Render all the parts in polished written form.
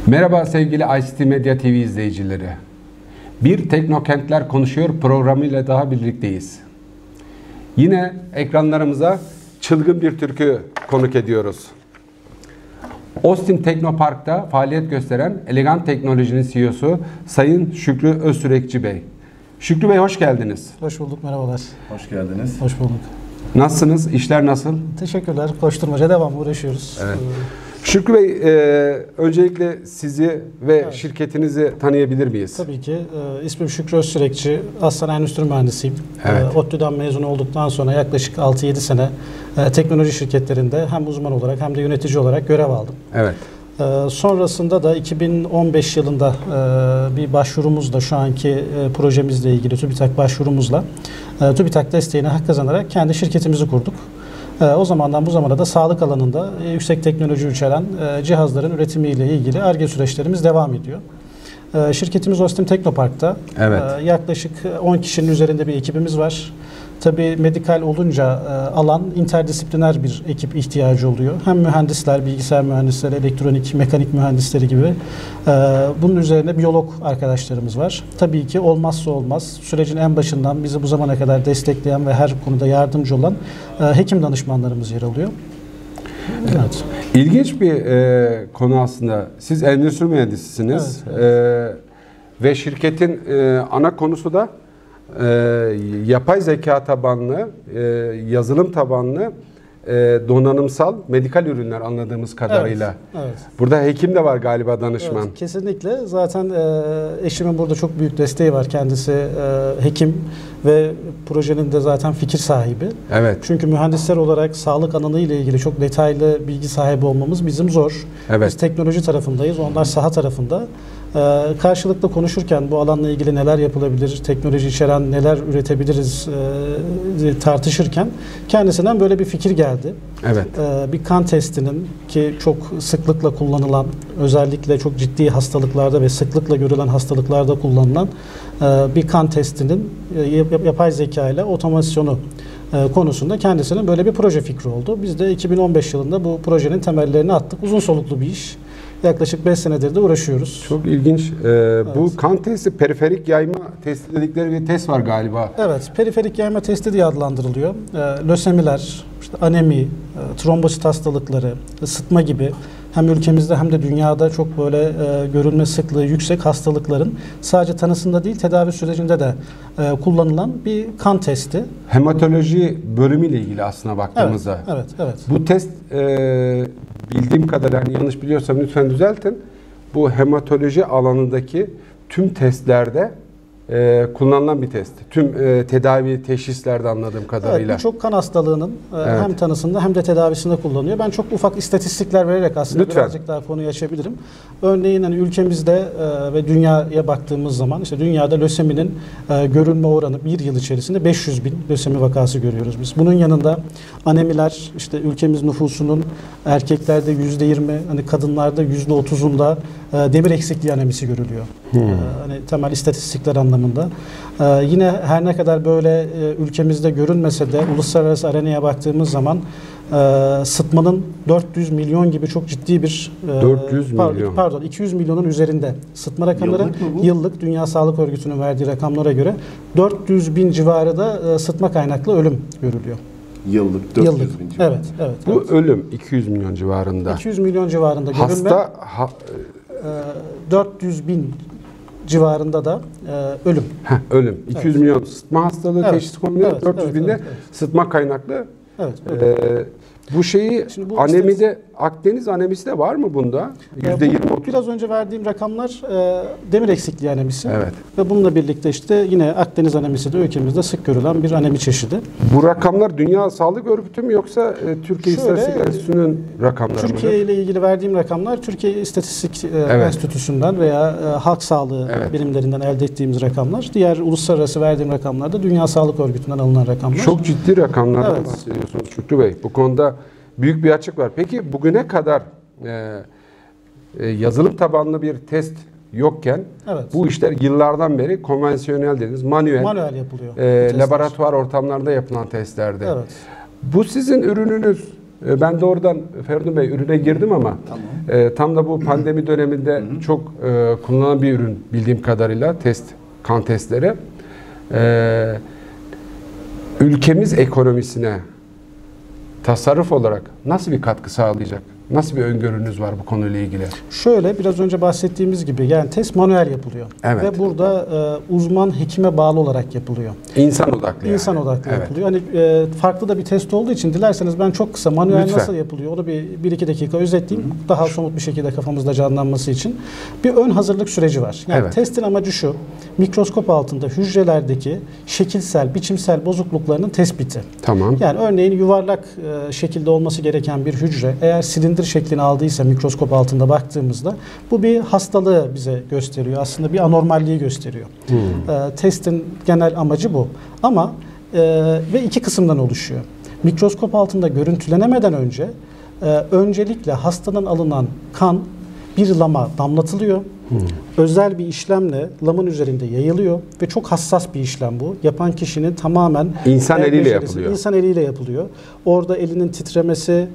Merhaba sevgili ICT Medya TV izleyicileri. Bir Teknokentler Konuşuyor programıyla daha birlikteyiz. Yine ekranlarımıza çılgın bir türkü konuk ediyoruz. Austin Teknopark'ta faaliyet gösteren Elegant Teknoloji'nin CEO'su Sayın Şükrü Özsürekçi Bey. Şükrü Bey hoş geldiniz. Hoş bulduk, merhabalar. Hoş geldiniz. Hoş bulduk. Nasılsınız? İşler nasıl? Teşekkürler. Koşturmaca devam, uğraşıyoruz. Evet. Şükrü Bey, öncelikle sizi ve şirketinizi tanıyabilir miyiz? Tabii ki. İsmim Şükrü Özsürekçi. Aslen endüstri mühendisiyim. Evet. ODTÜ'den mezun olduktan sonra yaklaşık 6-7 sene teknoloji şirketlerinde hem uzman olarak hem de yönetici olarak görev aldım. Evet. Sonrasında da 2015 yılında bir başvurumuzla, şu anki projemizle ilgili TÜBİTAK başvurumuzla TÜBİTAK desteğine hak kazanarak kendi şirketimizi kurduk. O zamandan bu zamana da sağlık alanında yüksek teknoloji içeren cihazların üretimiyle ilgili Ar-Ge süreçlerimiz devam ediyor. Şirketimiz Austin Teknopark'ta. Evet. Yaklaşık 10 kişinin üzerinde bir ekibimiz var. Tabii medikal olunca alan interdisipliner bir ekip ihtiyacı oluyor. Hem mühendisler, bilgisayar mühendisleri, elektronik, mekanik mühendisleri gibi. Bunun üzerine biyolog arkadaşlarımız var. Tabii ki olmazsa olmaz, sürecin en başından bizi bu zamana kadar destekleyen ve her konuda yardımcı olan hekim danışmanlarımız yer alıyor. Evet. İlginç bir konu aslında. Siz endüstri mühendisisiniz. Evet. Ve şirketin ana konusu da yapay zeka tabanlı, yazılım tabanlı, donanımsal medikal ürünler anladığımız kadarıyla. Evet, evet. Burada hekim de var galiba, danışman. Evet, kesinlikle. Zaten eşimin burada çok büyük desteği var. Kendisi hekim ve projenin de zaten fikir sahibi. Evet. Çünkü mühendisler olarak sağlık alanı ile ilgili çok detaylı bilgi sahibi olmamız bizim zor. Evet. Biz teknoloji tarafındayız, onlar saha tarafında. Karşılıklı konuşurken bu alanla ilgili neler yapılabilir, teknoloji içeren neler üretebiliriz tartışırken kendisinden böyle bir fikir geldi. Evet. Bir kan testinin, ki çok sıklıkla kullanılan, özellikle çok ciddi hastalıklarda ve sıklıkla görülen hastalıklarda kullanılan bir kan testinin yapay zeka ile otomasyonu konusunda kendisinin böyle bir proje fikri oldu. Biz de 2015 yılında bu projenin temellerini attık. Uzun soluklu bir iş. Yaklaşık 5 senedir de uğraşıyoruz. Çok ilginç. Bu kan testi, periferik yayma testi dedikleri bir test var galiba. Evet, periferik yayma testi diye adlandırılıyor. Lösemiler, işte anemi, trombosit hastalıkları, sıtma gibi hem ülkemizde hem de dünyada çok böyle görülme sıklığı yüksek hastalıkların sadece tanısında değil, tedavi sürecinde de kullanılan bir kan testi. Hematoloji bölümüyle ilgili aslına baktığımızda. Evet, evet. Bu test bildiğim kadarıyla, yani yanlış biliyorsam lütfen düzeltin. Bu hematoloji alanındaki tüm testlerde kullanılan bir test. Tüm tedavi teşhislerde anladığım kadarıyla. Evet, birçok kan hastalığının hem tanısında hem de tedavisinde kullanılıyor. Ben çok ufak istatistikler vererek aslında lütfen birazcık daha konuyu açabilirim. Örneğin hani ülkemizde ve dünyaya baktığımız zaman işte dünyada löseminin görülme oranı bir yıl içerisinde 500 bin lösemi vakası görüyoruz biz. Bunun yanında anemiler, işte ülkemiz nüfusunun erkeklerde %20, hani kadınlarda %30'unda demir eksikliği anemisi görülüyor. Hani temel istatistikler anlamında. Yine her ne kadar böyle ülkemizde görünmese de uluslararası arenaya baktığımız zaman sıtmanın 400 milyon gibi çok ciddi bir 400 milyon. Pardon 200 milyonun üzerinde sıtma rakamları yıllık Dünya Sağlık Örgütü'nün verdiği rakamlara göre 400 bin civarı da sıtma kaynaklı ölüm görülüyor. Yıllık 400 bin civarı. Evet. Bu ölüm 200 milyon civarında. 200 milyon civarında görülme. 400 bin civarında da ölüm. Ölüm. 200 milyon sıtma hastalığı teşhis konuluyor. 400 binde sıtma kaynaklı. Evet. Bu şeyi anemide, Akdeniz anemisi de var mı bunda? %20-30. Biraz önce verdiğim rakamlar demir eksikliği anemisi. Evet. Ve bununla birlikte işte yine Akdeniz anemisi de ülkemizde sık görülen bir anemi çeşidi. Bu rakamlar Dünya Sağlık Örgütü mü yoksa Türkiye İstatistik Enstitüsü'nün rakamları mı? Türkiye ile ilgili verdiğim rakamlar Türkiye İstatistik Enstitüsü'nden veya Halk Sağlığı bilimlerinden elde ettiğimiz rakamlar. Diğer uluslararası verdiğim rakamlar da Dünya Sağlık Örgütü'nden alınan rakamlar. Çok ciddi rakamlardan bahsediyorsunuz Şükrü Bey. Bu konuda büyük bir açık var. Peki bugüne kadar yazılım tabanlı bir test yokken bu işler yıllardan beri konvansiyonel dediniz, manuel yapılıyor. Laboratuvar ortamlarında yapılan testlerde. Evet. Bu sizin ürününüz Ben doğrudan Ferdun Bey ürüne girdim ama tam da bu pandemi döneminde çok kullanılan bir ürün bildiğim kadarıyla kan testleri. Ülkemiz ekonomisine tasarruf olarak nasıl bir katkı sağlayacak? Nasıl bir öngörünüz var bu konuyla ilgili? Şöyle biraz önce bahsettiğimiz gibi yani test manuel yapılıyor. Evet. Ve burada uzman hekime bağlı olarak yapılıyor. İnsan odaklı. İnsan odaklı yapılıyor. Hani farklı da bir test olduğu için dilerseniz ben çok kısa manuel nasıl yapılıyor onu bir iki dakika özetleyeyim. Daha somut bir şekilde kafamızda canlanması için. Bir ön hazırlık süreci var. Yani testin amacı şu. Mikroskop altında hücrelerdeki şekilsel, biçimsel bozukluklarının tespiti. Tamam. Yani örneğin yuvarlak şekilde olması gereken bir hücre eğer silindir şeklini aldıysa mikroskop altında baktığımızda bu bir hastalığı bize gösteriyor. Aslında bir anormalliği gösteriyor. Testin genel amacı bu. Ama ve iki kısımdan oluşuyor. Mikroskop altında görüntülenemeden önce öncelikle hastadan alınan kan bir lama damlatılıyor. Özel bir işlemle lamın üzerinde yayılıyor ve çok hassas bir işlem bu. Yapan kişinin tamamen insan eliyle yapılıyor. İnsan eliyle yapılıyor. Orada elinin titremesi,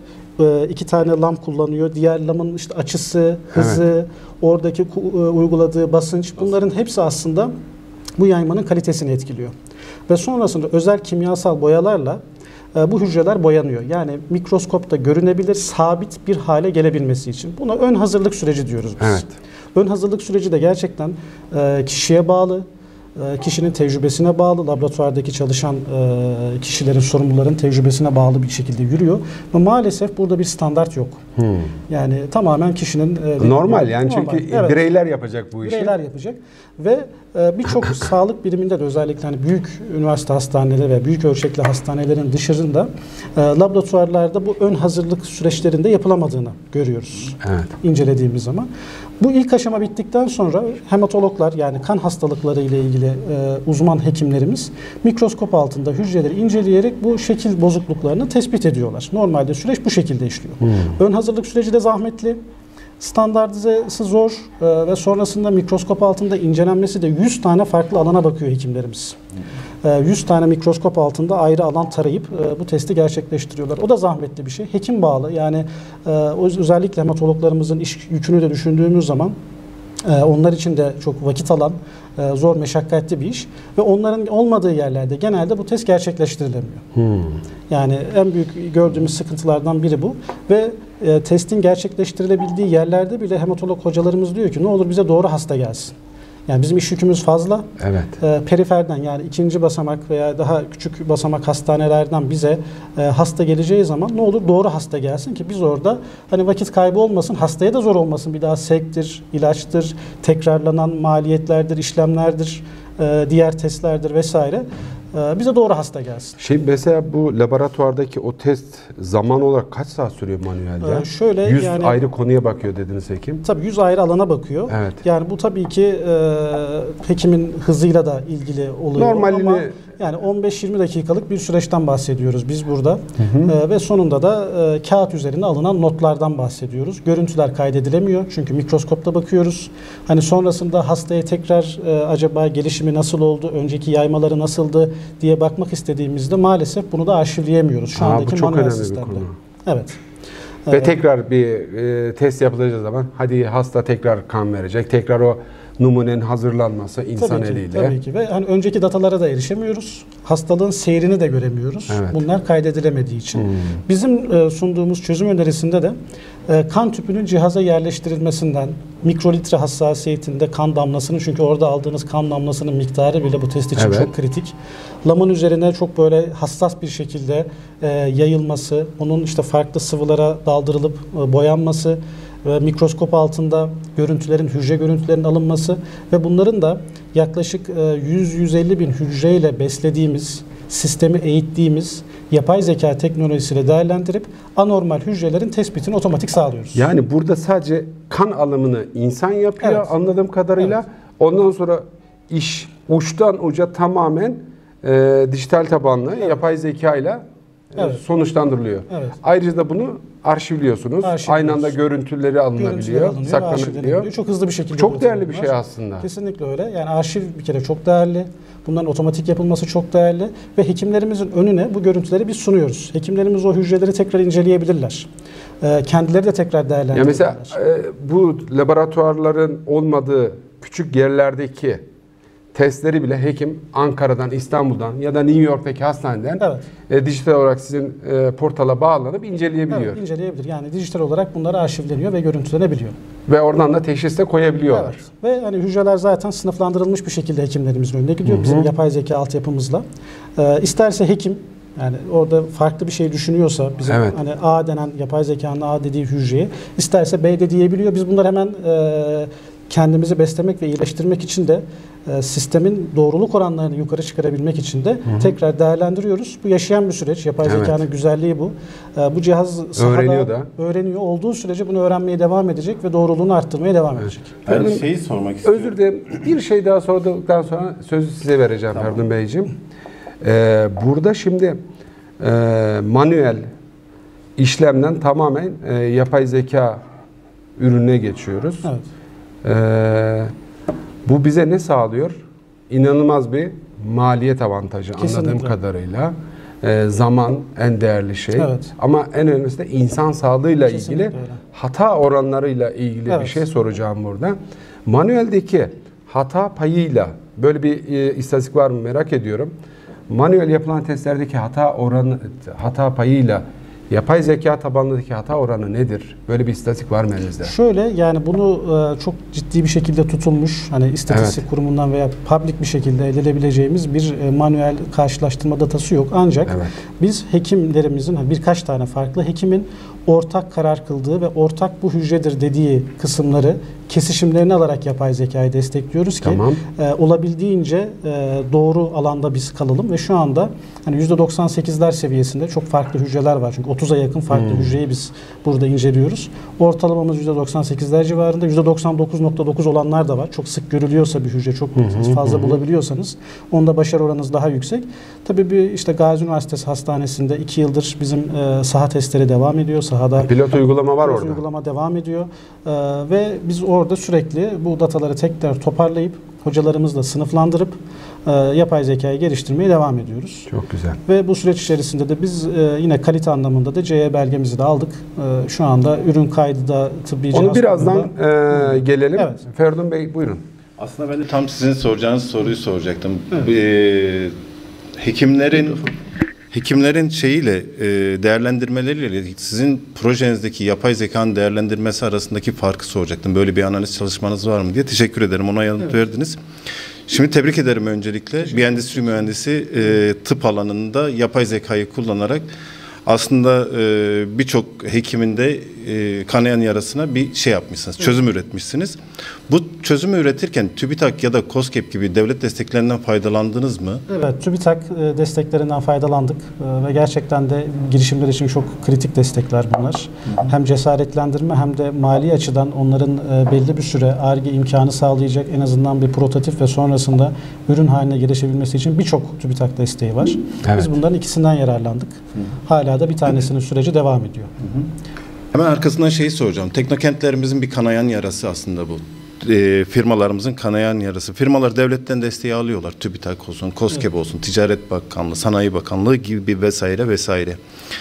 2 tane lam kullanıyor. Diğer lamın işte açısı, hızı, oradaki uyguladığı basınç bunların hepsi aslında bu yaymanın kalitesini etkiliyor. Ve sonrasında özel kimyasal boyalarla bu hücreler boyanıyor. Yani mikroskopta görünebilir, sabit bir hale gelebilmesi için. Buna ön hazırlık süreci diyoruz biz. Evet. Ön hazırlık süreci de gerçekten kişiye bağlı, kişinin tecrübesine bağlı, laboratuvardaki çalışan kişilerin, sorumluların tecrübesine bağlı bir şekilde yürüyor. Ve maalesef burada bir standart yok. Yani tamamen kişinin... normal yani normal. Çünkü bireyler yapacak bu işi. Bireyler yapacak. Ve birçok sağlık biriminde de özellikle hani büyük üniversite hastaneleri ve büyük ölçekli hastanelerin dışarında laboratuvarlarda bu ön hazırlık süreçlerinde yapılamadığını görüyoruz. Evet. İncelediğimiz zaman. Bu ilk aşama bittikten sonra hematologlar yani kan hastalıkları ile ilgili uzman hekimlerimiz mikroskop altında hücreleri inceleyerek bu şekil bozukluklarını tespit ediyorlar. Normalde süreç bu şekilde işliyor. Ön hazırlık süreci de zahmetli. Standartizesi zor ve sonrasında mikroskop altında incelenmesi de 100 tane farklı alana bakıyor hekimlerimiz. 100 tane mikroskop altında ayrı alan tarayıp bu testi gerçekleştiriyorlar. O da zahmetli bir şey. Hekim bağlı. Yani özellikle hematologlarımızın iş yükünü de düşündüğümüz zaman onlar için de çok vakit alan, zor, meşakkatli bir iş. Ve onların olmadığı yerlerde genelde bu test gerçekleştirilemiyor. Yani en büyük gördüğümüz sıkıntılardan biri bu. Ve testin gerçekleştirilebildiği yerlerde bile hematolog hocalarımız diyor ki ne olur bize doğru hasta gelsin. Yani bizim iş yükümüz fazla. Evet. Periferden yani ikinci basamak veya daha küçük basamak hastanelerden bize hasta geleceği zaman ne olur doğru hasta gelsin ki biz orada hani vakit kaybı olmasın, hastaya da zor olmasın. Bir daha sevktir, ilaçtır, tekrarlanan maliyetlerdir, işlemlerdir, diğer testlerdir vesaire. Bize doğru hasta gelsin. Mesela bu laboratuvardaki o test zaman olarak kaç saat sürüyor manuelde? Şöyle 100 yani, ayrı konuya bakıyor dediniz hekim. Tabii 100 ayrı alana bakıyor. Evet. Yani bu tabii ki hekimin hızıyla da ilgili oluyor. Normalini... Ama yani 15-20 dakikalık bir süreçten bahsediyoruz biz burada. Ve sonunda da kağıt üzerine alınan notlardan bahsediyoruz. Görüntüler kaydedilemiyor çünkü mikroskopta bakıyoruz. Hani sonrasında hastaya tekrar acaba gelişimi nasıl oldu, önceki yaymaları nasıldı diye bakmak istediğimizde maalesef bunu da arşivleyemiyoruz şu andaki bu çok manuel önemli sistemde. bir konu. Evet. Ve tekrar bir test yapılacağı zaman hadi hasta tekrar kan verecek. Tekrar o numunenin hazırlanması insan eliyle. Tabii ki ve hani önceki datalara da erişemiyoruz. Hastalığın seyrini de göremiyoruz. Evet. Bunlar kaydedilemediği için. Bizim sunduğumuz çözüm önerisinde de kan tüpünün cihaza yerleştirilmesinden, mikrolitre hassasiyetinde kan damlasının çünkü orada aldığınız kan damlasının miktarı bile bu test için çok kritik. Lamın üzerine çok böyle hassas bir şekilde yayılması, onun işte farklı sıvılara daldırılıp boyanması ve mikroskop altında görüntülerin, hücre görüntülerinin alınması ve bunların da yaklaşık 100-150 bin hücreyle beslediğimiz, sistemi eğittiğimiz yapay zeka teknolojisiyle değerlendirip anormal hücrelerin tespitini otomatik sağlıyoruz. Yani burada sadece kan alımını insan yapıyor anladığım kadarıyla. Evet. Ondan sonra iş uçtan uca tamamen dijital tabanlı yapay zeka ile Evet. sonuçlandırılıyor. Evet. Ayrıca da bunu arşivliyorsunuz. Aynı anda görüntüleri alınabiliyor, saklanabiliyor. Çok hızlı bir şekilde. Çok değerli bir şey aslında. Kesinlikle öyle. Yani arşiv bir kere çok değerli. Bunların otomatik yapılması çok değerli ve hekimlerimizin önüne bu görüntüleri biz sunuyoruz. Hekimlerimiz o hücreleri tekrar inceleyebilirler. Kendileri de tekrar değerlendirebilirler. Ya mesela bu laboratuvarların olmadığı küçük yerlerdeki testleri bile hekim Ankara'dan, İstanbul'dan ya da New York'taki hastaneden dijital olarak sizin portala bağlanıp inceleyebiliyor. Evet, inceleyebilir. Yani dijital olarak bunlar arşivleniyor ve görüntülenebiliyor. Ve oradan da teşhis de koyabiliyorlar. Evet. Ve hani hücreler zaten sınıflandırılmış bir şekilde hekimlerimizin önüne gidiyor. Bizim yapay zeka altyapımızla. İsterse hekim yani orada farklı bir şey düşünüyorsa bizim hani A denen yapay zekanın A dediği hücreye isterse B de diyebiliyor. Biz bunları hemen kendimizi beslemek ve iyileştirmek için de sistemin doğruluk oranlarını yukarı çıkarabilmek için de tekrar değerlendiriyoruz. Bu yaşayan bir süreç. Yapay zekanın güzelliği bu. Bu cihaz sahada öğreniyor. Olduğu sürece bunu öğrenmeye devam edecek ve doğruluğunu arttırmaya devam edecek. Ben şeyi sormak istiyorum. Özür dilerim. Bir şey daha sorduktan sonra sözü size vereceğim Ferdun Beyciğim. Burada şimdi manuel işlemden tamamen yapay zeka ürününe geçiyoruz. Evet. Bu bize ne sağlıyor? İnanılmaz bir maliyet avantajı. Kesinlikle. Anladığım kadarıyla. Zaman en değerli şey. Evet. Ama en önemlisi de insan sağlığıyla Kesinlikle ilgili, öyle. hata oranlarıyla ilgili bir şey soracağım burada. Manueldeki hata payıyla böyle bir istatistik var mı merak ediyorum. Manuel yapılan testlerdeki hata payıyla yapay zeka tabanındaki hata oranı nedir? Böyle bir istatistik var mı elinizde? Şöyle yani bunu çok ciddi bir şekilde tutulmuş hani istatistik kurumundan veya public bir şekilde elde edebileceğimiz bir manuel karşılaştırma datası yok. Ancak biz hekimlerimizin birkaç tane farklı hekimin ortak karar kıldığı ve ortak bu hücredir dediği kısımları kesişimlerini alarak yapay zekayı destekliyoruz ki olabildiğince doğru alanda biz kalalım ve şu anda hani %98'ler seviyesinde çok farklı hücreler var. Çünkü 30'a yakın farklı hücreyi biz burada inceliyoruz. Ortalamamız %98'ler civarında. %99.9 olanlar da var. Çok sık görülüyorsa bir hücre çok fazla bulabiliyorsanız onda başarı oranınız daha yüksek. Tabii bir işte Gazi Üniversitesi Hastanesi'nde 2 yıldır bizim saha testleri devam ediyor. Sahada pilot uygulama var orada. Uygulama devam ediyor. Ve biz orada sürekli bu dataları tekrar toparlayıp hocalarımızla sınıflandırıp yapay zekayı geliştirmeye devam ediyoruz. Çok güzel. Ve bu süreç içerisinde de biz yine kalite anlamında da CE belgemizi de aldık. Şu anda ürün kaydı da tıbbi cihaz. Onu birazdan gelelim. Evet. Ferdun Bey buyurun. Aslında ben de tam sizin soracağınız soruyu soracaktım. Hekimlerin şeyiyle değerlendirmeleriyle sizin projenizdeki yapay zekanın değerlendirmesi arasındaki farkı soracaktım. Böyle bir analiz çalışmanız var mı diye. Teşekkür ederim. Ona yanıt verdiniz. Şimdi tebrik ederim öncelikle. Bir endüstri mühendisi tıp alanında yapay zekayı kullanarak aslında birçok hekimin de kanayan yarasına bir şey yapmışsınız, çözüm üretmişsiniz. Bu çözümü üretirken TÜBİTAK ya da KOSGEB gibi devlet desteklerinden faydalandınız mı? Evet, TÜBİTAK desteklerinden faydalandık ve gerçekten de girişimler için çok kritik destekler bunlar. Hem cesaretlendirme hem de mali açıdan onların belli bir süre Ar-Ge imkanı sağlayacak en azından bir prototip ve sonrasında ürün haline gelişebilmesi için birçok TÜBİTAK desteği var. Biz bunların ikisinden yararlandık. Hala da bir tanesinin süreci devam ediyor. Hemen arkasından şeyi soracağım. Teknokentlerimizin bir kanayan yarası aslında bu. Firmalarımızın kanayan yarası. Firmalar devletten desteği alıyorlar. TÜBİTAK olsun, KOSGEB olsun, Ticaret Bakanlığı, Sanayi Bakanlığı gibi vesaire vesaire.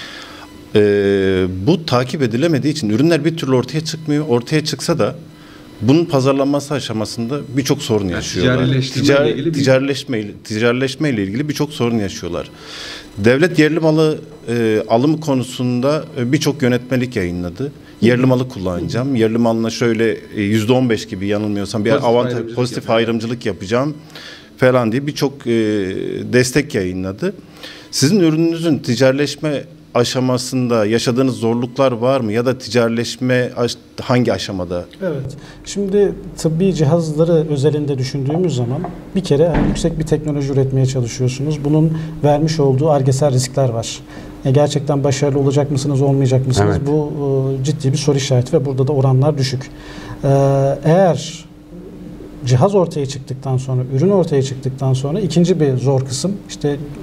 Bu takip edilemediği için ürünler bir türlü ortaya çıkmıyor. Ortaya çıksa da bunun pazarlanması aşamasında birçok sorun yaşıyorlar. Ticaretleşme ile ilgili birçok sorun yaşıyorlar. Devlet yerli malı alım konusunda birçok yönetmelik yayınladı. Yerli malı kullanacağım. Yerli malına şöyle %15 gibi yanılmıyorsam bir pozitif ayrımcılık yapacağım falan diye birçok destek yayınladı. Sizin ürününüzün ticaretleşme aşamasında yaşadığınız zorluklar var mı? Ya da ticaretleşme hangi aşamada? Evet. Şimdi tıbbi cihazları özelinde düşündüğümüz zaman bir kere yüksek bir teknoloji üretmeye çalışıyorsunuz. Bunun vermiş olduğu argesel riskler var. Gerçekten başarılı olacak mısınız, olmayacak mısınız? Evet. Bu ciddi bir soru işareti ve burada da oranlar düşük. Eğer cihaz ortaya çıktıktan sonra, ürün ortaya çıktıktan sonra ikinci bir zor kısım işte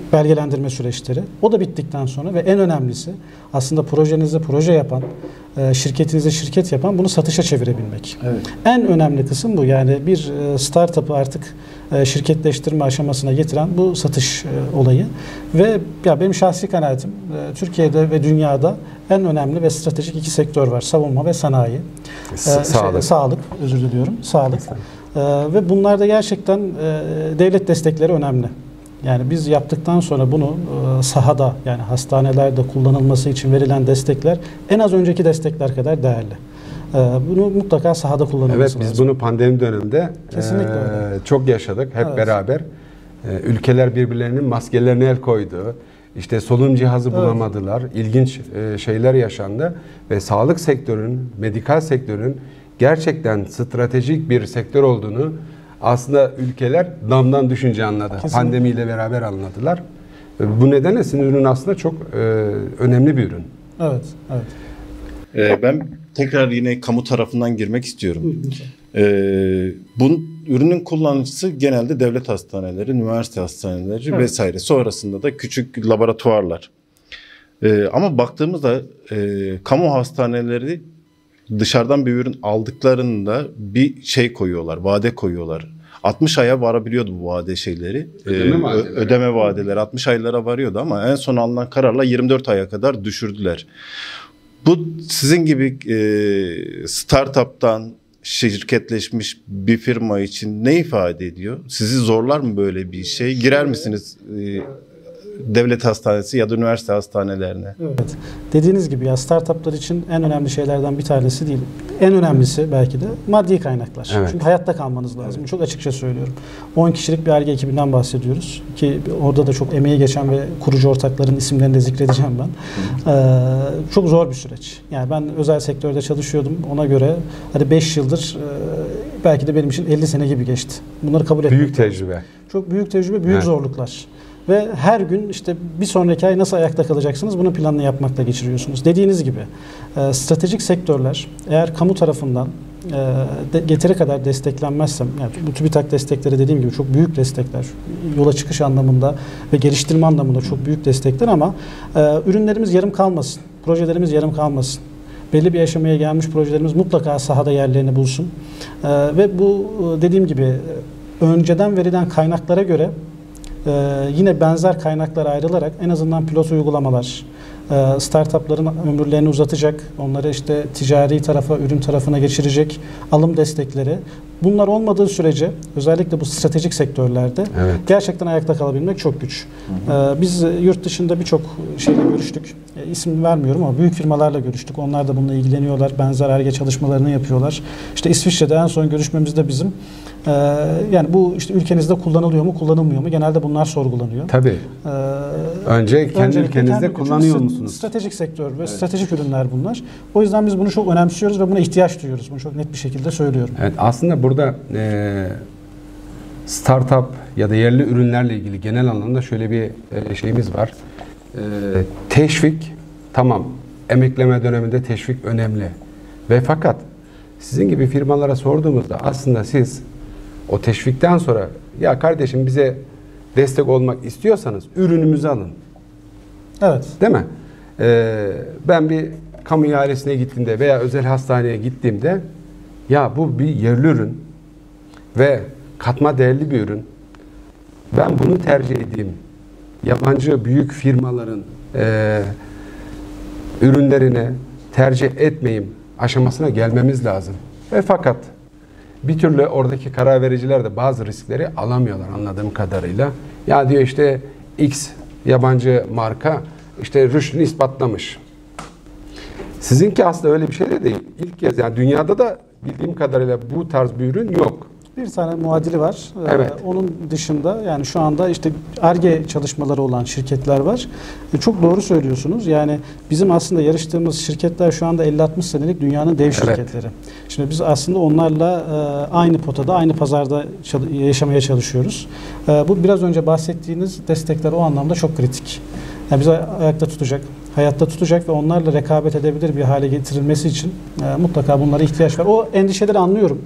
belgelendirme süreçleri. O da bittikten sonra ve en önemlisi aslında projenizde proje yapan, şirketinizde şirket yapan bunu satışa çevirebilmek. Evet. En önemli kısım bu. Yani bir startup'ı artık şirketleştirme aşamasına getiren bu satış olayı. Ve ya benim şahsi kanaatim Türkiye'de ve dünyada en önemli ve stratejik iki sektör var. Savunma ve sanayi. Sağlık. Sağlık, özür diliyorum. Sağlık. Ve bunlarda gerçekten devlet destekleri önemli. Yani biz yaptıktan sonra bunu sahada, yani hastanelerde kullanılması için verilen destekler en az önceki destekler kadar değerli. Bunu mutlaka sahada kullanılması lazım. Evet, biz bunu pandemi döneminde Kesinlikle öyle. çok yaşadık hep Evet. beraber. Ülkeler birbirlerinin maskelerine el koydu. İşte solunum cihazı bulamadılar. İlginç şeyler yaşandı ve sağlık sektörünün, medikal sektörünün gerçekten stratejik bir sektör olduğunu aslında ülkeler damdan düşünce anladı. Kesinlikle. Pandemiyle beraber anladılar. Bu nedenle sizin ürün aslında çok önemli bir ürün. Evet, evet. Ben tekrar yine kamu tarafından girmek istiyorum. Bu ürünün kullanıcısı genelde devlet hastaneleri, üniversite hastaneleri Evet. vesaire. Sonrasında da küçük laboratuvarlar. Ama baktığımızda kamu hastaneleri dışarıdan bir ürün aldıklarında bir şey koyuyorlar, vade koyuyorlar. 60 aya varabiliyordu bu vade şeyleri. Ödeme vadeleri 60 aylara varıyordu ama en son alınan kararla 24 aya kadar düşürdüler. Bu sizin gibi startup'tan şirketleşmiş bir firma için ne ifade ediyor? Sizi zorlar mı böyle bir şey? Girer misiniz devlet hastanesi ya da üniversite hastanelerine? Evet. Dediğiniz gibi ya startuplar için en önemli şeylerden bir tanesi değil. En önemlisi belki de maddi kaynaklar. Evet. Çünkü hayatta kalmanız lazım. Çok açıkça söylüyorum. 10 kişilik bir Ar-Ge ekibinden bahsediyoruz. Ki orada da çok emeği geçen ve kurucu ortakların isimlerini de zikredeceğim ben. Çok zor bir süreç. Yani ben özel sektörde çalışıyordum. Ona göre hadi 5 yıldır belki de benim için 50 sene gibi geçti. Bunları kabul etmek Büyük tecrübe. Çok büyük tecrübe, büyük Evet. zorluklar. Ve her gün işte bir sonraki ay nasıl ayakta kalacaksınız bunun planını yapmakla geçiriyorsunuz. Dediğiniz gibi stratejik sektörler eğer kamu tarafından yeteri kadar desteklenmezse, yani bu TÜBİTAK destekleri dediğim gibi çok büyük destekler, yola çıkış anlamında ve geliştirme anlamında çok büyük destekler ama ürünlerimiz yarım kalmasın, projelerimiz yarım kalmasın. Belli bir aşamaya gelmiş projelerimiz mutlaka sahada yerlerini bulsun. Ve bu dediğim gibi önceden verilen kaynaklara göre yine benzer kaynaklar ayrılarak en azından pilot uygulamalar, startupların ömürlerini uzatacak, onları işte ticari tarafa, ürün tarafına geçirecek alım destekleri. Bunlar olmadığı sürece özellikle bu stratejik sektörlerde Evet. gerçekten ayakta kalabilmek çok güç. Biz yurt dışında birçok şeyle görüştük. İsim vermiyorum ama büyük firmalarla görüştük. Onlar da bununla ilgileniyorlar. Benzer Ar-Ge çalışmalarını yapıyorlar. İşte İsviçre'de en son görüşmemizde bizim yani bu işte ülkenizde kullanılıyor mu, kullanılmıyor mu? Genelde bunlar sorgulanıyor. Tabii. Önce kendi Öncelikle ülkenizde kendi kullanıyor ülkemizin musunuz? Stratejik sektör ve stratejik ürünler bunlar. O yüzden biz bunu çok önemsiyoruz ve buna ihtiyaç duyuyoruz. Bunu çok net bir şekilde söylüyorum. Evet, aslında burada startup ya da yerli ürünlerle ilgili genel anlamda şöyle bir şeyimiz var. Teşvik, tamam, emekleme döneminde teşvik önemli. Ve fakat sizin gibi firmalara sorduğumuzda aslında siz o teşvikten sonra ya kardeşim bize destek olmak istiyorsanız ürünümüzü alın. Evet. Değil mi? Ben bir kamu ihalesine gittiğimde veya özel hastaneye gittiğimde ya bu bir yerli ürün ve katma değerli bir ürün. Ben bunu tercih edeyim. Yabancı büyük firmaların ürünlerine tercih etmeyeyim aşamasına gelmemiz lazım. Ve fakat bir türlü oradaki karar vericiler de bazı riskleri alamıyorlar anladığım kadarıyla. Ya diyor işte X yabancı marka işte rüştünü ispatlamış. Sizinki aslında öyle bir şey de değil. İlk kez yani dünyada da bildiğim kadarıyla bu tarz bir ürün yok. Bir tane muadili var. Evet. Onun dışında yani şu anda işte Ar-Ge çalışmaları olan şirketler var. Çok doğru söylüyorsunuz. Yani bizim aslında yarıştığımız şirketler şu anda 50-60 senelik dünyanın dev şirketleri. Şimdi biz aslında onlarla aynı potada, aynı pazarda yaşamaya çalışıyoruz. Bu biraz önce bahsettiğiniz destekler o anlamda çok kritik. Yani bizi ayakta tutacak, hayatta tutacak ve onlarla rekabet edebilir bir hale getirilmesi için mutlaka bunlara ihtiyaç var. O endişeleri anlıyorum.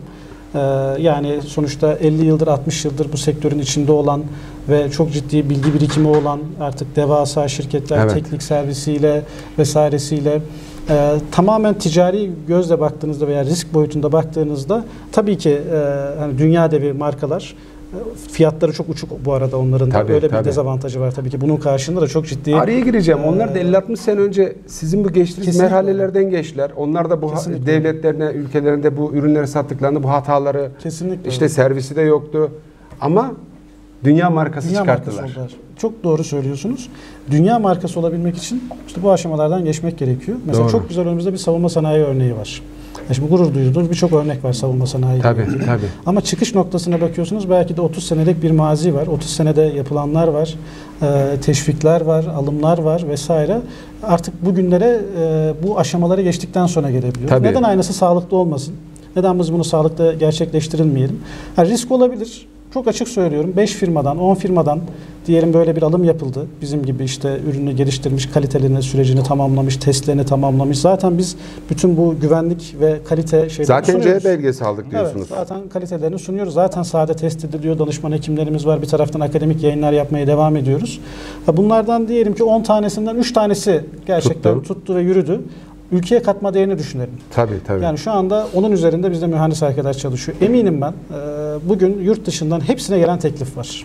Yani sonuçta 50 yıldır 60 yıldır bu sektörün içinde olan ve çok ciddi bilgi birikimi olan artık devasa şirketler Evet. teknik servisiyle vesairesiyle tamamen ticari gözle baktığınızda veya risk boyutunda baktığınızda tabii ki hani dünya devi markalar, fiyatları çok uçuk bu arada onların da Tabii, öyle bir tabii. dezavantajı var tabii ki. Bunun karşılığında da çok ciddi Araya gireceğim. Onlar da 50-60 sene önce sizin bu geçtiğiniz Kesinlikle. merhalelerden geçtiler. Onlar da bu Kesinlikle. devletlerine, ülkelerinde bu ürünleri sattıklarında bu hataları, kesinlikle işte servisi de yoktu. Ama dünya markası dünya çıkarttılar. markası oldular. Çok doğru söylüyorsunuz. Dünya markası olabilmek için işte bu aşamalardan geçmek gerekiyor. Mesela Doğru. çok güzel önümüzde bir savunma sanayi örneği var. Şimdi gurur duyduğumuz birçok örnek var savunma sanayi. Tabii, tabii. Ama çıkış noktasına bakıyorsunuz belki de 30 senelik bir mazi var. 30 senede yapılanlar var. Teşvikler var, alımlar var vesaire. Artık bugünlere bu aşamaları geçtikten sonra gelebiliyoruz. Tabii. Neden aynısı sağlıklı olmasın? Neden biz bunu sağlıkta gerçekleştirilmeyelim? Risk olabilir. Çok açık söylüyorum. 5 firmadan, 10 firmadan diyelim böyle bir alım yapıldı. Bizim gibi işte ürünü geliştirmiş, kalitelerini, sürecini tamamlamış, testlerini tamamlamış. Zaten biz bütün bu güvenlik ve kalite şeylerini Zaten sunuyoruz. C belgesi aldık diyorsunuz. Evet, zaten kalitelerini sunuyoruz. Zaten sahada test ediliyor. Danışman hekimlerimiz var. Bir taraftan akademik yayınlar yapmaya devam ediyoruz. Bunlardan diyelim ki 10 tanesinden 3 tanesi gerçekten tuttu ve yürüdü. Ülkeye katma değerini düşünelim. Tabii, tabii. Yani şu anda onun üzerinde bizde mühendis arkadaş çalışıyor. Eminim ben bugün yurt dışından hepsine gelen teklif var.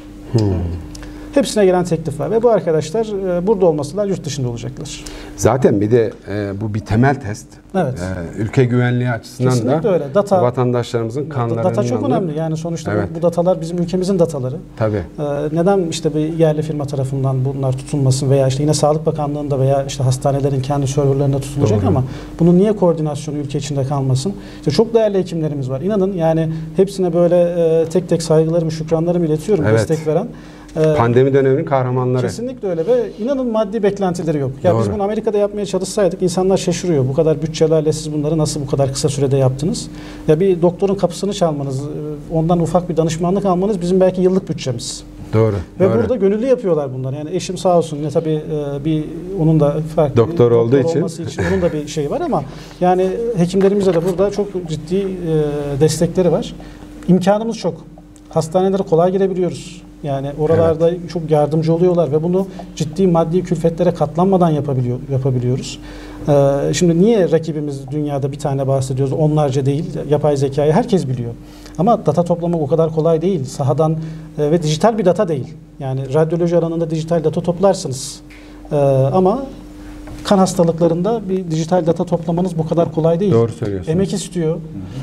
Hepsine gelen teklif var ve bu arkadaşlar burada olmasalar yurt dışında olacaklar. Zaten bir de bu bir temel test. Evet. Ülke güvenliği açısından Kesinlikle da öyle. Data, vatandaşlarımızın kanlarının data çok alınıp- önemli. Yani sonuçta Evet. bu datalar bizim ülkemizin dataları. Tabii. Neden işte bir yerli firma tarafından bunlar tutulmasın veya işte yine Sağlık Bakanlığı'nda veya işte hastanelerin kendi serverlarında tutulacak Doğru. ama bunun niye koordinasyonu ülke içinde kalmasın? İşte çok değerli hekimlerimiz var. İnanın yani hepsine böyle tek tek saygılarımı, şükranlarımı iletiyorum Evet. destek veren. Pandemi döneminin kahramanları. Kesinlikle öyle ve inanın maddi beklentileri yok. Ya biz Doğru. bunu Amerika'da yapmaya çalışsaydık insanlar şaşırıyor. Bu kadar bütçelerle siz bunları nasıl bu kadar kısa sürede yaptınız? Ya bir doktorun kapısını çalmanız, ondan ufak bir danışmanlık almanız bizim belki yıllık bütçemiz. Doğru. Ve doğru. burada gönüllü yapıyorlar bunlar. Yani eşim sağ olsun ne tabii bir onun da farklı Doktor olduğu için. olması için onun da bir şey var ama yani hekimlerimize de burada çok ciddi destekleri var. İmkanımız çok. Hastanelere kolay girebiliyoruz. Yani oralarda çok yardımcı oluyorlar ve bunu ciddi maddi külfetlere katlanmadan yapabiliyoruz. Şimdi niye rakibimiz dünyada bir tane bahsediyoruz, onlarca değil, yapay zekayı herkes biliyor. Ama data toplamak o kadar kolay değil. Sahadan ve dijital bir data değil. Yani radyoloji alanında dijital data toplarsınız. Ama kan hastalıklarında bir dijital data toplamanız bu kadar kolay değil. Doğru söylüyorsunuz. Emek istiyor.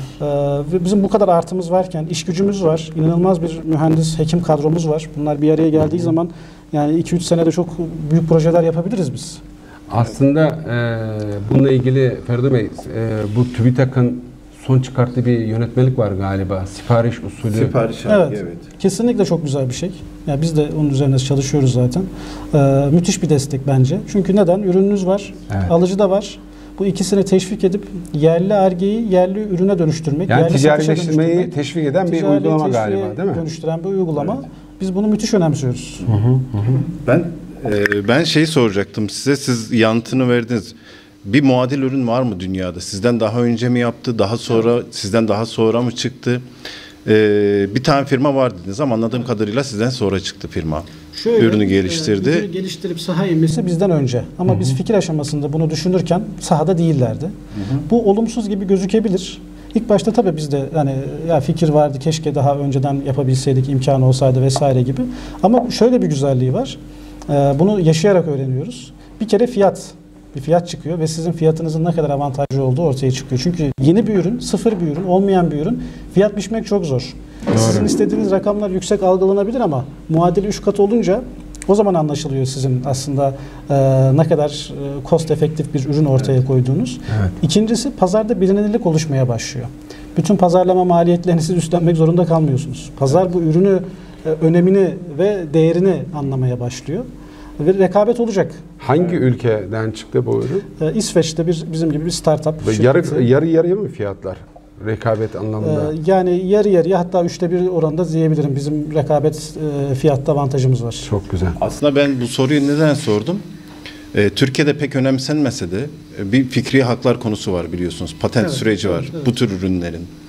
Ve bizim bu kadar artımız varken, iş gücümüz var. İnanılmaz bir mühendis, hekim kadromuz var. Bunlar bir araya geldiği zaman yani 2-3 senede çok büyük projeler yapabiliriz biz. Aslında bununla ilgili Ferdi Bey, bu TÜBİTAK'ın son çıkarttığı bir yönetmelik var galiba. Sipariş usulü. Sipariş Evet. evet. Kesinlikle çok güzel bir şey. Yani biz de onun üzerine çalışıyoruz zaten. Müthiş bir destek bence. Çünkü neden? Ürününüz var, Evet. alıcı da var. Bu ikisini teşvik edip yerli Ar-Ge'yi yerli ürüne dönüştürmek, Yani yerli satışa ticarileştirmeyi dönüştürmek, teşvik eden bir ticari uygulama teşviğe galiba, değil mi? dönüştüren bir uygulama. Biz bunu müthiş önemsiyoruz. Ben şeyi soracaktım size. Siz yanıtını verdiniz. Bir muadil ürün var mı dünyada? Sizden daha önce mi yaptı? Daha sonra sizden daha sonra mı çıktı? Bir tane firma var dediniz ama anladığım kadarıyla sizden sonra çıktı firma. Ürünü geliştirdi. Ürünü geliştirip sahaya inmesi bizden önce. Ama biz fikir aşamasında bunu düşünürken sahada değillerdi. Bu olumsuz gibi gözükebilir. İlk başta tabii biz de hani ya fikir vardı keşke daha önceden yapabilseydik imkanı olsaydı vesaire gibi. Ama şöyle bir güzelliği var. Bunu yaşayarak öğreniyoruz. Bir kere bir fiyat çıkıyor ve sizin fiyatınızın ne kadar avantajlı olduğu ortaya çıkıyor. Çünkü yeni bir ürün, sıfır bir ürün, olmayan bir ürün fiyat biçmek çok zor. Doğru. Sizin istediğiniz rakamlar yüksek algılanabilir ama muadili 3 kat olunca o zaman anlaşılıyor sizin aslında ne kadar cost efektif bir ürün ortaya koyduğunuz. Evet. İkincisi pazarda bilinirlik oluşmaya başlıyor. Bütün pazarlama maliyetlerini siz üstlenmek zorunda kalmıyorsunuz. Pazar bu ürünü önemini ve değerini anlamaya başlıyor. Ve rekabet olacak. Hangi ülkeden çıktı bu ürün? İsveç'te bizim gibi bir startup Ve şirketi. yarı yarıya mı fiyatlar? Rekabet anlamında. Yani yarı yarıya hatta 1/3 oranda diyebilirim. Bizim rekabet fiyatta avantajımız var. Çok güzel. Aslında ben bu soruyu neden sordum? Türkiye'de pek önemsenmese de bir fikri haklar konusu var biliyorsunuz. Patent Evet, süreci var evet. bu tür ürünlerin.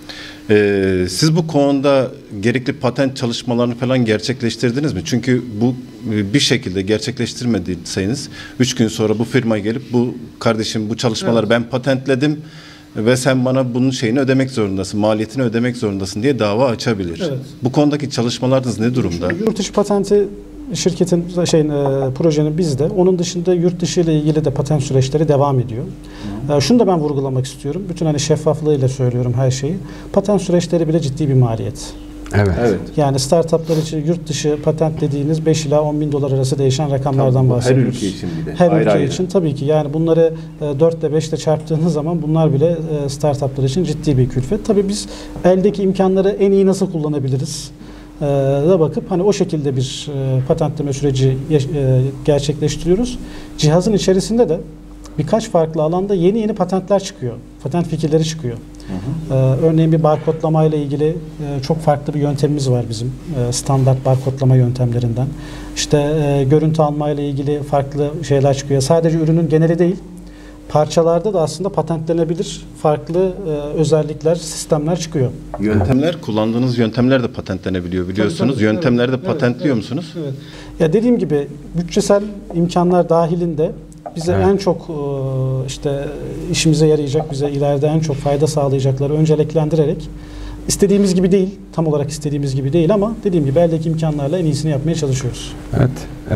Siz bu konuda gerekli patent çalışmalarını falan gerçekleştirdiniz mi? Çünkü bu bir şekilde gerçekleştirmediyseniz 3 gün sonra bu firma gelip bu kardeşim bu çalışmaları ben patentledim ve sen bana bunun şeyini ödemek zorundasın, maliyetini ödemek zorundasın diye dava açabilir. Evet. Bu konudaki çalışmalarınız ne durumda? Yurt dışı patenti şirketin projenin bizde. Onun dışında yurt dışı ile ilgili de patent süreçleri devam ediyor. Şunu da ben vurgulamak istiyorum. Bütün hani şeffaflığıyla söylüyorum her şeyi. Patent süreçleri bile ciddi bir maliyet. Evet. Yani startuplar için yurt dışı patent dediğiniz 5 ila 10 bin dolar arası değişen rakamlardan bahsediyoruz. Her ülke için bir de. Her ayrı ülke ayrı. için tabii ki. Yani bunları 4 ile 5 ile çarptığınız zaman bunlar bile startuplar için ciddi bir külfet. Tabii biz eldeki imkanları en iyi nasıl kullanabiliriz da bakıp hani o şekilde bir patentleme süreci gerçekleştiriyoruz. Cihazın içerisinde de birkaç farklı alanda yeni patentler çıkıyor. Patent fikirleri çıkıyor. Örneğin bir barkodlama ile ilgili çok farklı bir yöntemimiz var bizim. Standart barkodlama yöntemlerinden. İşte görüntü alma ile ilgili farklı şeyler çıkıyor. Sadece ürünün geneli değil, parçalarda da aslında patentlenebilir farklı özellikler, sistemler çıkıyor. Yöntemler, kullandığınız yöntemler de patentlenebiliyor biliyorsunuz. Tabii. Yöntemleri de Evet, patentliyor musunuz? Evet. Ya dediğim gibi bütçesel imkanlar dahilinde bize en çok işte işimize yarayacak, bize ileride en çok fayda sağlayacakları önceliklendirerek istediğimiz gibi değil, tam olarak istediğimiz gibi değil ama dediğim gibi eldeki imkanlarla en iyisini yapmaya çalışıyoruz. Evet.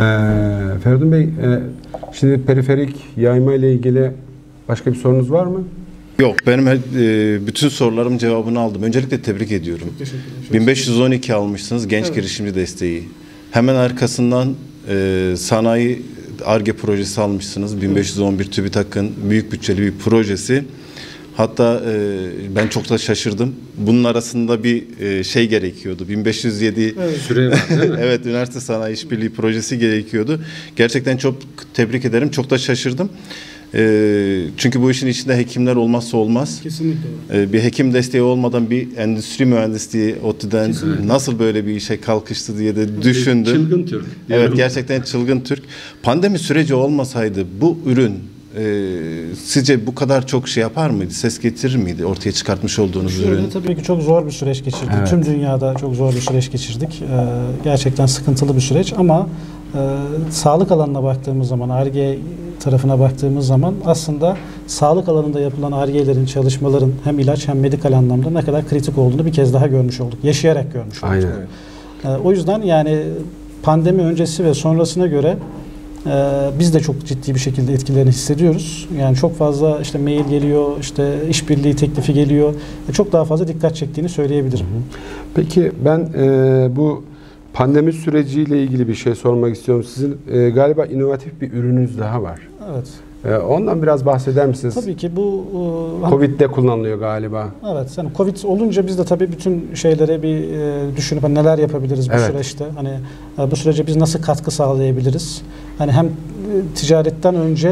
Feridun Bey, şimdi periferik yayma ile ilgili başka bir sorunuz var mı? Yok, benim bütün sorularım cevabını aldım. Öncelikle tebrik ediyorum. Çok teşekkür ederim. 1512 almışsınız genç girişimci desteği. Hemen arkasından sanayi Ar-Ge projesi almışsınız. 1511 TÜBİTAK'ın büyük bütçeli bir projesi. Hatta ben çok da şaşırdım. Bunun arasında bir şey gerekiyordu. 1507 Süre var değil mi? evet, üniversite sanayi işbirliği projesi gerekiyordu. Gerçekten çok tebrik ederim. Çok da şaşırdım. Çünkü bu işin içinde hekimler olmazsa olmaz. Kesinlikle. Bir hekim desteği olmadan bir endüstri mühendisliği ODTÜ'den nasıl böyle bir işe kalkıştı diye de düşündüm. Çılgın Türk. Evet, gerçekten çılgın Türk. Pandemi süreci olmasaydı bu ürün sizce bu kadar çok şey yapar mıydı? Ses getirir miydi ortaya çıkartmış olduğunuz ürün? Tabii ki çok zor bir süreç geçirdik. Evet. Tüm dünyada çok zor bir süreç geçirdik. Gerçekten sıkıntılı bir süreç ama sağlık alanına baktığımız zaman, Ar-Ge tarafına baktığımız zaman aslında sağlık alanında yapılan Ar-Ge'lerin, çalışmaların hem ilaç hem medikal anlamda ne kadar kritik olduğunu bir kez daha görmüş olduk. Yaşayarak görmüş olduk. Aynen. O yüzden yani pandemi öncesi ve sonrasına göre biz de çok ciddi bir şekilde etkilerini hissediyoruz. Yani çok fazla işte mail geliyor, işte işbirliği teklifi geliyor. Çok daha fazla dikkat çektiğini söyleyebilirim. Peki ben bu pandemi süreciyle ilgili bir şey sormak istiyorum. Sizin galiba inovatif bir ürününüz daha var. Evet. Ondan biraz bahseder misiniz? Tabii ki bu Covid'de kullanılıyor galiba. evet, yani Covid olunca biz de tabii bütün şeylere bir düşünüp hani neler yapabiliriz bu Evet. süreçte. Hani bu sürece biz nasıl katkı sağlayabiliriz? Hani hem ticaretten önce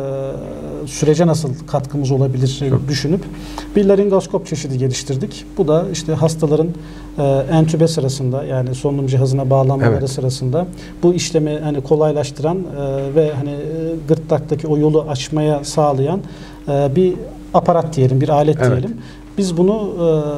sürece nasıl katkımız olabilir düşünüp bir laringoskop çeşidi geliştirdik. Bu da işte hastaların entübe sırasında yani solunum cihazına bağlanmaları sırasında bu işlemi hani kolaylaştıran ve hani gırtlaktaki o yolu açmaya sağlayan bir aparat diyelim, bir alet diyelim. Biz bunu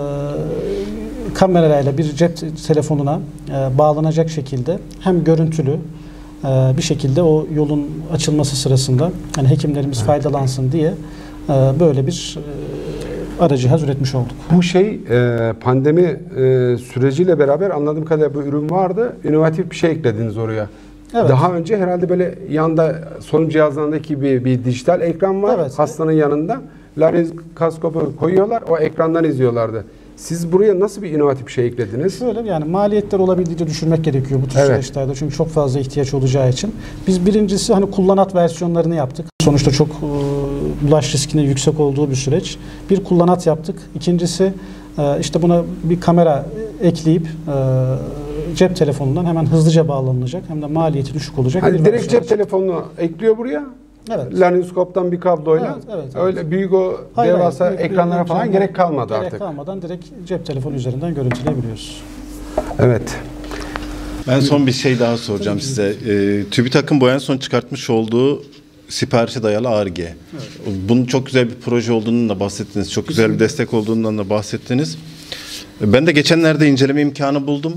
kamerayla bir cep telefonuna bağlanacak şekilde hem görüntülü bir şekilde o yolun açılması sırasında hani hekimlerimiz faydalansın diye böyle bir aracı cihaz üretmiş olduk. Bu şey pandemi süreciyle beraber anladığım kadarıyla bu ürün vardı. İnovatif bir şey eklediniz oraya. Evet. Daha önce herhalde böyle yanda solunum cihazlarındaki bir dijital ekran var. Evet. Hastanın yanında. Laringoskopu koyuyorlar. O ekrandan izliyorlardı. Siz buraya nasıl bir inovatif bir şey eklediniz? Şöyle yani maliyetler olabildiğince düşürmek gerekiyor bu tür süreçlerde. Çünkü çok fazla ihtiyaç olacağı için. Biz birincisi hani kullanat versiyonlarını yaptık. Sonuçta çok bulaş riskinin yüksek olduğu bir süreç. Bir kullanat yaptık. İkincisi işte buna bir kamera ekleyip cep telefonundan hemen hızlıca bağlanılacak. Hem de maliyeti düşük olacak. Hani bir direkt versiyon. cep telefonunu ekliyor buraya. Evet. Laringoskoptan bir kabloyla. Evet. Öyle büyük o devasa ekranlara falan gerek kalmadı artık. Gerek kalmadan direkt cep telefonu üzerinden görüntüleyebiliyoruz. Evet. Ben son bir şey daha soracağım size. TÜBİTAK'ın bu en son çıkartmış olduğu siparişe dayalı Ar-Ge. Evet. Bunun çok güzel bir proje olduğundan da bahsettiniz. Çok güzel bir destek olduğundan da bahsettiniz. Ben de geçenlerde inceleme imkanı buldum.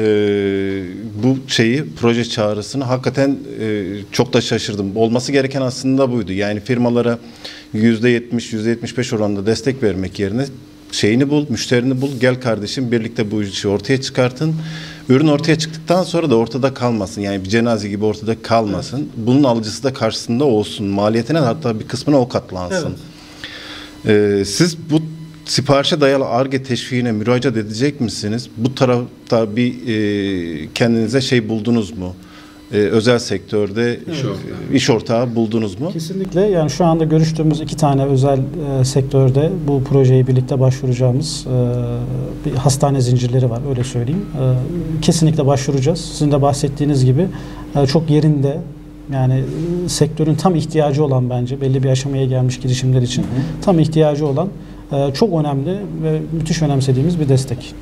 Bu proje çağrısını hakikaten çok da şaşırdım. Olması gereken aslında buydu. Yani firmalara %70, %75 oranında destek vermek yerine müşterini bul, gel kardeşim birlikte bu işi ortaya çıkartın. Ürün ortaya çıktıktan sonra da ortada kalmasın. Yani bir cenaze gibi ortada kalmasın. Evet. Bunun alıcısı da karşısında olsun. Maliyetine hatta bir kısmına o katlansın. Evet. Siz bu siparişe dayalı Ar-Ge teşviğine müracaat edecek misiniz? Bu tarafta bir kendinize buldunuz mu? Özel sektörde iş ortağı buldunuz mu? Kesinlikle. Yani şu anda görüştüğümüz 2 tane özel sektörde bu projeyi birlikte başvuracağımız bir hastane zincirleri var. Öyle söyleyeyim. Kesinlikle başvuracağız. Sizin de bahsettiğiniz gibi çok yerinde, yani sektörün tam ihtiyacı olan, bence belli bir aşamaya gelmiş girişimler için tam ihtiyacı olan çok önemli ve müthiş önemsediğimiz bir destek.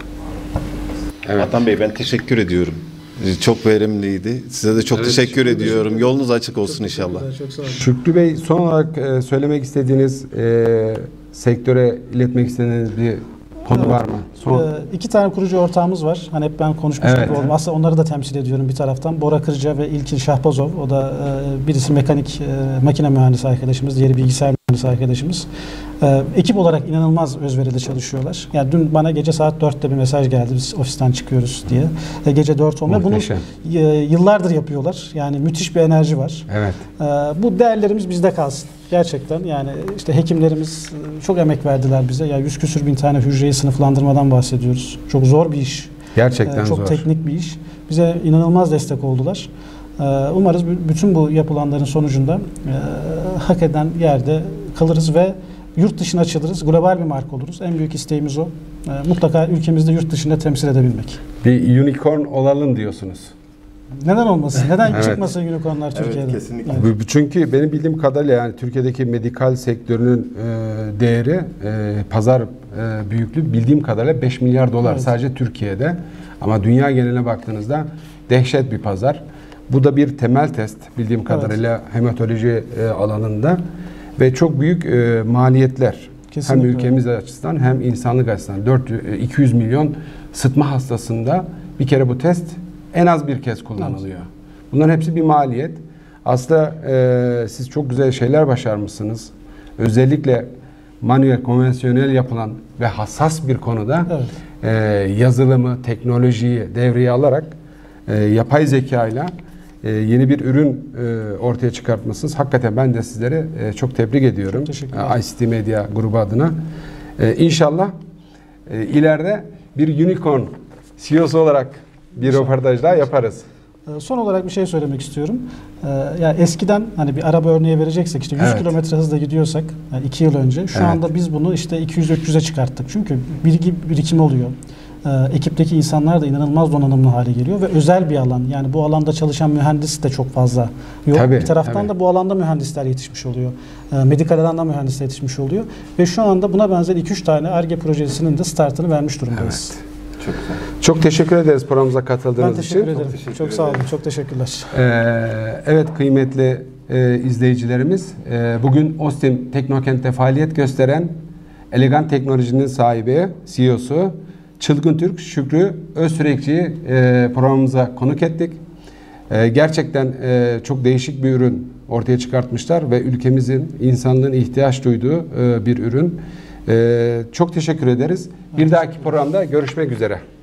Evet. Vatan Bey, ben teşekkür ediyorum. Çok verimliydi. Size de çok teşekkür ediyorum. Yolunuz açık olsun inşallah. Çok sağ olun. Şükrü Bey, son olarak söylemek istediğiniz, sektöre iletmek istediğiniz bir konu var mı? 2 tane kurucu ortağımız var. Hani hep ben konuşmuştum. Evet. Aslında onları da temsil ediyorum bir taraftan. Bora Kırca ve İlkin Şahbazov. O da birisi mekanik, makine mühendisi arkadaşımız, diğeri bilgisayar mühendisi arkadaşımız. Ekip olarak inanılmaz özverili çalışıyorlar. Yani dün bana gece saat 4'te bir mesaj geldi. Biz ofisten çıkıyoruz diye. Gece 4 olmuyor. Bunu yıllardır yapıyorlar. Yani müthiş bir enerji var. Evet. Bu değerlerimiz bizde kalsın. Gerçekten yani işte hekimlerimiz çok emek verdiler bize. Ya 100 küsür bin tane hücreyi sınıflandırmadan bahsediyoruz. Çok zor bir iş. Gerçekten çok zor. Teknik bir iş. Bize inanılmaz destek oldular. Umarız bütün bu yapılanların sonucunda hak eden yerde kalırız ve yurt dışına açılırız. Global bir marka oluruz. En büyük isteğimiz o. Mutlaka ülkemizde yurt dışında temsil edebilmek. Bir unicorn olalım diyorsunuz. Neden olmasın? Neden çıkmasın unicornlar Türkiye'de? Evet, kesinlikle. Evet. Çünkü benim bildiğim kadarıyla yani Türkiye'deki medikal sektörünün değeri, pazar büyüklüğü bildiğim kadarıyla 5 milyar dolar sadece Türkiye'de. Ama dünya geneline baktığınızda dehşet bir pazar. Bu da bir temel test bildiğim kadarıyla hematoloji alanında ve çok büyük maliyetler. Kesinlikle. Hem ülkemiz açısından hem insanlık açısından 200 milyon sıtma hastasında bir kere bu test en az bir kez kullanılıyor. Bunların hepsi bir maliyet. Aslında siz çok güzel şeyler başarmışsınız. Özellikle manuel, konvansiyonel yapılan ve hassas bir konuda yazılımı, teknolojiyi devreye alarak yapay zekayla yeni bir ürün ortaya çıkartmışsınız. Hakikaten ben de sizlere çok tebrik ediyorum. ICT Media grubu adına. İnşallah ileride bir unicorn CEO'su olarak bir röportaj daha yaparız. Son olarak bir şey söylemek istiyorum. Yani eskiden hani bir araba örneği vereceksek işte 100 kilometre hızla gidiyorsak yani 2 yıl önce şu anda biz bunu işte 200-300'e çıkarttık. Çünkü bilgi birikimi oluyor. Ekipteki insanlar da inanılmaz donanımlı hale geliyor ve özel bir alan. Yani bu alanda çalışan mühendis de çok fazla yok. Bir taraftan da bu alanda mühendisler yetişmiş oluyor. Medikal alanda mühendisler yetişmiş oluyor. Ve şu anda buna benzer 2-3 tane Ar-Ge projesinin de startını vermiş durumdayız. Evet. Çok güzel. Çok teşekkür ederiz programımıza katıldığınız için. Ben teşekkür ederim. Çok sağ olun. Çok teşekkürler. Evet kıymetli izleyicilerimiz, bugün Ostim Teknokent'te faaliyet gösteren Elegant Teknoloji'nin sahibi, CEO'su Çılgın Türk Şükrü Özsürekçi'yi programımıza konuk ettik. Gerçekten çok değişik bir ürün ortaya çıkartmışlar ve ülkemizin, insanlığın ihtiyaç duyduğu bir ürün. Çok teşekkür ederiz. Bir dahaki programda görüşmek üzere.